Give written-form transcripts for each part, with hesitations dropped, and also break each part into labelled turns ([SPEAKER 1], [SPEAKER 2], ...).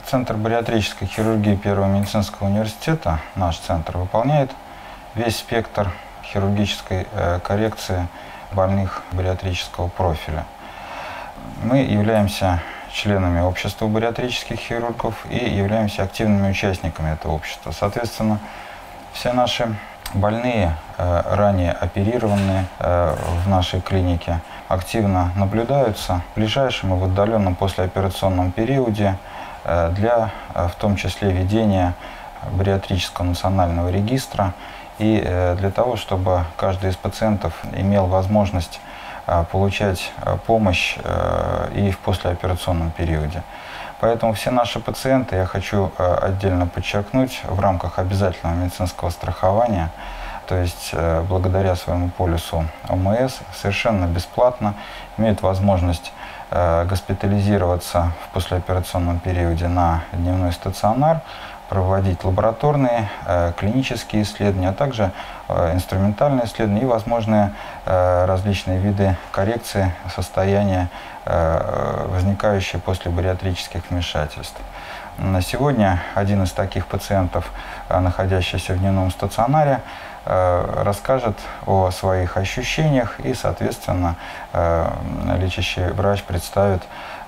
[SPEAKER 1] Центр бариатрической хирургии Первого медицинского университета, наш центр, выполняет весь спектр хирургической коррекции больных бариатрического профиля. Мы являемся членами общества бариатрических хирургов и являемся активными участниками этого общества. Соответственно, все наши больные, ранее оперированные в нашей клинике, активно наблюдаются в ближайшем и в отдаленном послеоперационном периоде для, в том числе, ведения бариатрического национального регистра и для того, чтобы каждый из пациентов имел возможность получать помощь и в послеоперационном периоде. Поэтому все наши пациенты, я хочу отдельно подчеркнуть, в рамках обязательного медицинского страхования, то есть благодаря своему полису ОМС, совершенно бесплатно имеют возможность госпитализироваться в послеоперационном периоде на дневной стационар, проводить лабораторные, клинические исследования, а также инструментальные исследования и возможные различные виды коррекции состояния, возникающие после бариатрических вмешательств. На сегодня один из таких пациентов, находящийся в дневном стационаре, расскажет о своих ощущениях и, соответственно, лечащий врач представит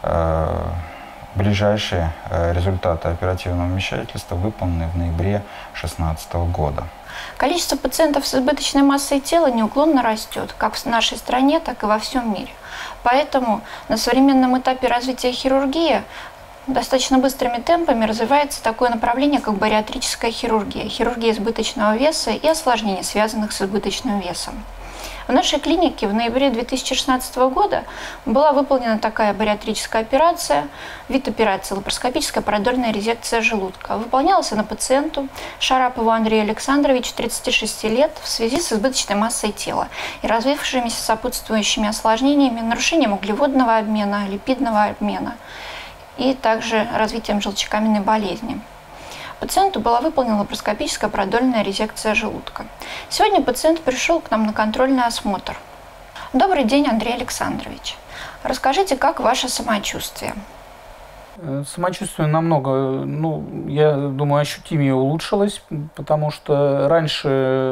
[SPEAKER 1] ближайшие результаты оперативного вмешательства, выполненные в ноябре 2016 года.
[SPEAKER 2] Количество пациентов с избыточной массой тела неуклонно растет, как в нашей стране, так и во всем мире. Поэтому на современном этапе развития хирургии достаточно быстрыми темпами развивается такое направление, как бариатрическая хирургия, хирургия избыточного веса и осложнений, связанных с избыточным весом. В нашей клинике в ноябре 2016 года была выполнена такая бариатрическая операция, вид операции лапароскопическая продольная резекция желудка. Выполнялась она пациенту Шарапову Андрею Александровичу, 36 лет, в связи с избыточной массой тела и развившимися сопутствующими осложнениями, нарушением углеводного обмена, липидного обмена и также развитием желчекаменной болезни. Пациенту была выполнена лапароскопическая продольная резекция желудка. Сегодня пациент пришел к нам на контрольный осмотр. Добрый день, Андрей Александрович. Расскажите, как ваше самочувствие?
[SPEAKER 3] Самочувствие намного, я думаю, ощутимее улучшилось, потому что раньше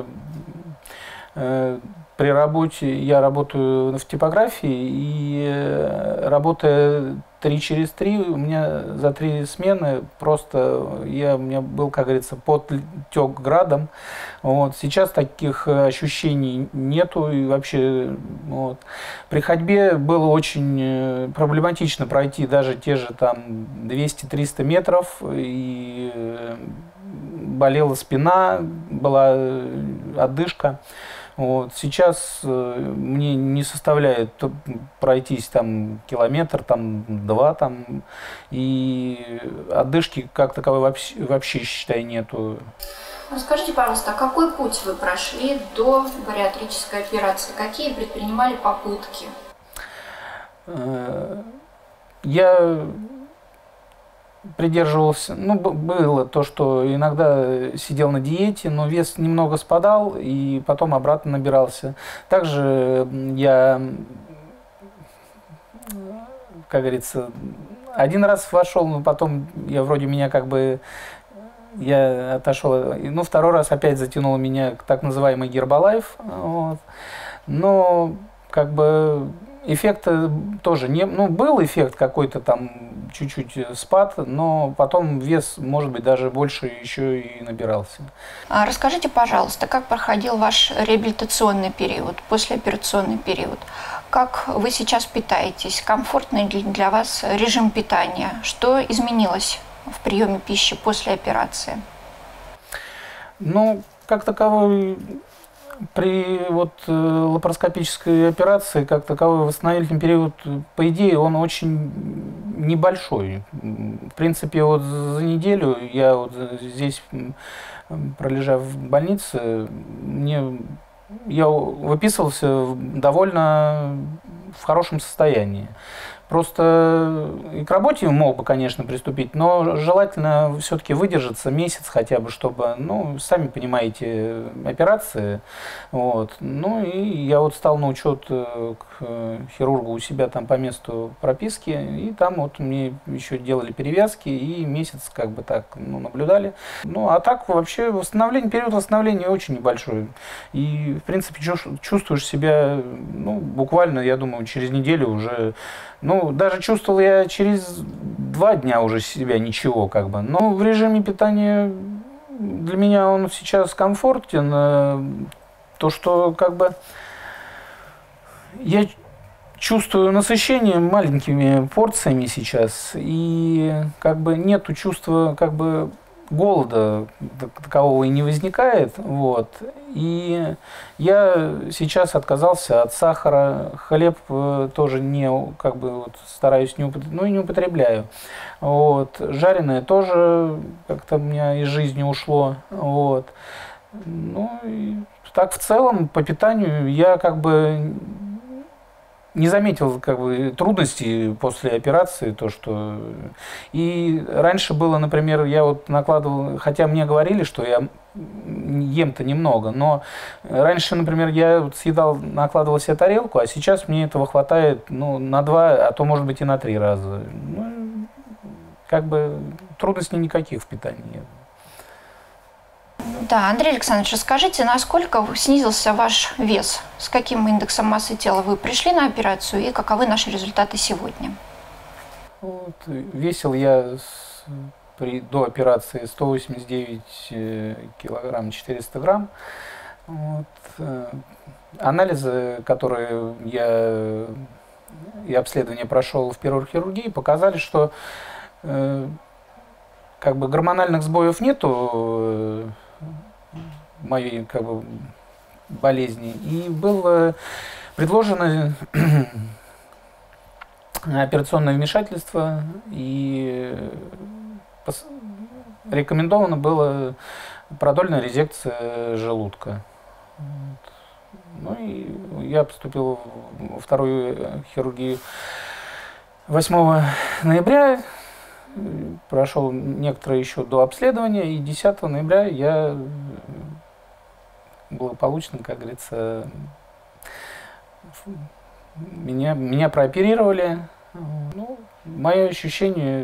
[SPEAKER 3] при работе, я работаю в типографии, и работая 3 через 3, у меня за 3 смены просто, у меня был, как говорится, подтек градом. Вот. Сейчас таких ощущений нету, и вообще при ходьбе было очень проблематично пройти даже те же там 200-300 метров, и болела спина, была одышка. Вот. Сейчас мне не составляет пройтись там километр, там 2, там, и отдышки как таковой вообще считай, нету.
[SPEAKER 2] Расскажите, пожалуйста, а какой путь вы прошли до бариатрической операции? Какие предпринимали попытки?
[SPEAKER 3] Я придерживался, было то, что иногда сидел на диете, но вес немного спадал и потом обратно набирался. Также я, как говорится, один раз вошел, но потом я отошел, второй раз опять затянуло меня к так называемой Гербалайф, вот. Но эффекта тоже не... был эффект какой-то там, чуть-чуть спад, но потом вес, может быть, даже больше еще и набирался.
[SPEAKER 2] Расскажите, пожалуйста, как проходил ваш реабилитационный период, послеоперационный период? Как вы сейчас питаетесь? Комфортный для вас режим питания? Что изменилось в приеме пищи после операции?
[SPEAKER 3] Как таковой... При лапароскопической операции, как таковой восстановительный период, по идее, он очень небольшой. В принципе, за неделю я здесь, пролежав в больнице, я выписывался довольно в хорошем состоянии. Просто и к работе мог бы, конечно, приступить, но желательно все-таки выдержаться месяц хотя бы, чтобы, ну, сами понимаете, операции. Вот. Ну и я вот стал на учет к хирургу у себя там по месту прописки, и там вот мне еще делали перевязки, и месяц как бы так, ну, наблюдали. Ну а так вообще восстановление, период восстановления очень небольшой. И в принципе чувствуешь себя, ну, буквально, я думаю, через неделю уже. Ну, даже чувствовал я через 2 дня уже себя ничего, как бы. Но в режиме питания для меня он сейчас комфортен. То, что как бы я чувствую насыщение маленькими порциями сейчас, и как бы нету чувства как бы голода такового и не возникает, вот. И я сейчас отказался от сахара, хлеб тоже не, как бы вот стараюсь не употребляю, ну и не употребляю, вот. Жареное тоже как-то у меня из жизни ушло, вот. Ну и так в целом по питанию я как бы не заметил как бы трудностей после операции, то что и раньше было, например, я вот накладывал, хотя мне говорили, что я ем-то немного, но раньше, например, я вот съедал, накладывал себе тарелку, а сейчас мне этого хватает, ну, на 2, а то может быть и на 3 раза. Ну, как бы трудностей никаких в питании.
[SPEAKER 2] Да, Андрей Александрович, расскажите, насколько снизился ваш вес? С каким индексом массы тела вы пришли на операцию и каковы наши результаты сегодня?
[SPEAKER 3] Вот, весил я до операции 189 килограмм 400 грамм. Вот, анализы, которые я и обследование прошел в первой хирургии, показали, что как бы гормональных сбоев нету моей как бы болезни, и было предложено операционное вмешательство, и рекомендовано было продольная резекция желудка. Ну и я поступил во вторую хирургию 8 ноября. Прошел некоторое еще до обследования, и 10 ноября я благополучно, как говорится, меня прооперировали. Ну, мое ощущение,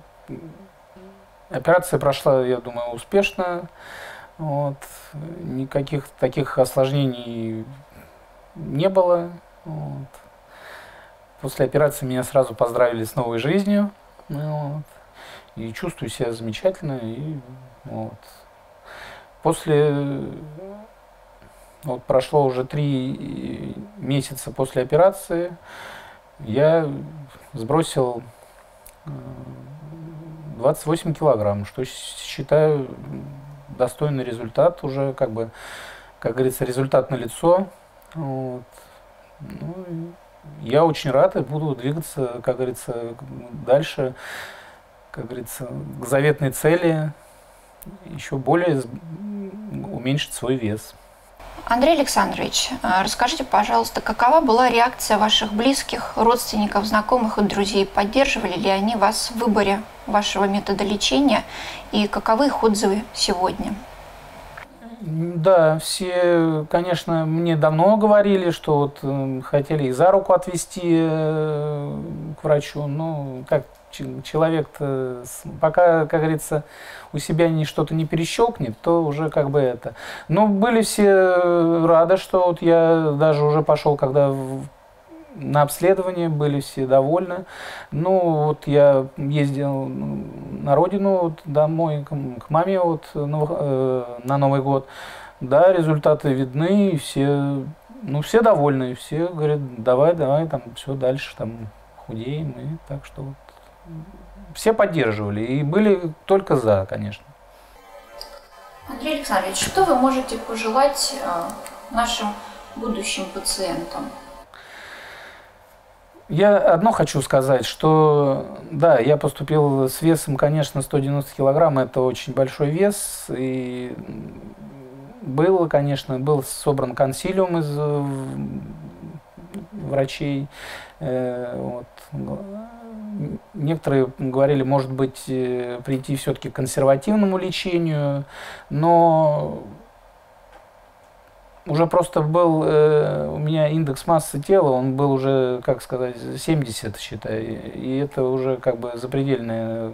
[SPEAKER 3] операция прошла, я думаю, успешно. Вот. Никаких таких осложнений не было. Вот. После операции меня сразу поздравили с новой жизнью. Вот. И чувствую себя замечательно. И, вот. После, вот прошло уже 3 месяца после операции, я сбросил 28 килограмм, что считаю достойный результат, уже как бы, как говорится, результат налицо. Вот. Ну, я очень рад и буду двигаться, как говорится, дальше, как говорится, к заветной цели, еще более уменьшить свой вес.
[SPEAKER 2] Андрей Александрович, расскажите, пожалуйста, какова была реакция ваших близких, родственников, знакомых и друзей? Поддерживали ли они вас в выборе вашего метода лечения? И каковы их отзывы сегодня?
[SPEAKER 3] Да, все, конечно, мне давно говорили, что вот хотели их за руку отвезти к врачу. Ну, как человек-то, пока, как говорится, у себя что-то не перещелкнет, то уже как бы это. Но были все рады, что вот я даже уже пошел, когда на обследование, были все довольны. Ну, вот я ездил на родину, вот, домой, к маме вот, на Новый год. Да, результаты видны, и все, ну, все довольны, все говорят, давай, там, все дальше, там, худеем, и так что вот. Все поддерживали, и были только за, конечно.
[SPEAKER 2] Андрей Александрович, что вы можете пожелать нашим будущим пациентам?
[SPEAKER 3] Я одно хочу сказать, что да, я поступил с весом, конечно, 190 килограмм, это очень большой вес, и был, конечно, был собран консилиум из врачей, Вот. Некоторые говорили, может быть, прийти все-таки к консервативному лечению, но уже просто был у меня индекс массы тела, он был уже, как сказать, 70, считай, и это уже как бы запредельная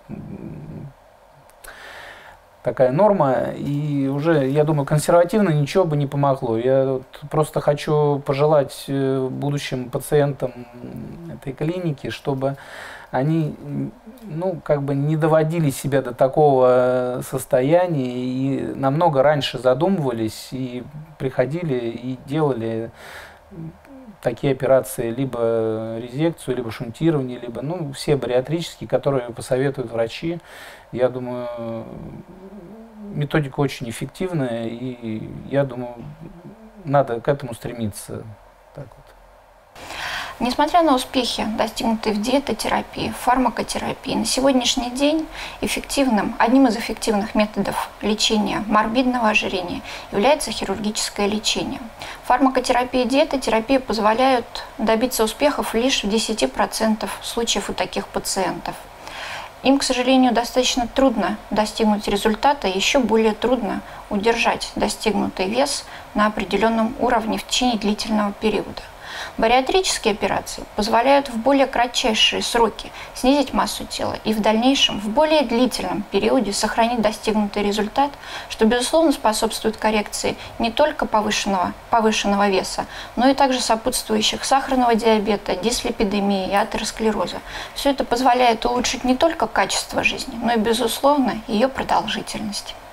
[SPEAKER 3] такая норма, и уже, я думаю, консервативно ничего бы не помогло. Я вот просто хочу пожелать будущим пациентам этой клиники, чтобы они, ну, как бы не доводили себя до такого состояния и намного раньше задумывались и приходили и делали такие операции, либо резекцию, либо шунтирование, либо, ну, все бариатрические, которые посоветуют врачи. Я думаю, методика очень эффективная, и я думаю, надо к этому стремиться. Так вот.
[SPEAKER 2] Несмотря на успехи, достигнутые в диетотерапии, фармакотерапии, на сегодняшний день одним из эффективных методов лечения морбидного ожирения является хирургическое лечение. Фармакотерапия и диетотерапия позволяют добиться успехов лишь в 10% случаев у таких пациентов. Им, к сожалению, достаточно трудно достигнуть результата, и еще более трудно удержать достигнутый вес на определенном уровне в течение длительного периода. Бариатрические операции позволяют в более кратчайшие сроки снизить массу тела и в дальнейшем, в более длительном периоде сохранить достигнутый результат, что, безусловно, способствует коррекции не только повышенного веса, но и также сопутствующих сахарного диабета, дислипидемии и атеросклероза. Все это позволяет улучшить не только качество жизни, но и, безусловно, ее продолжительность.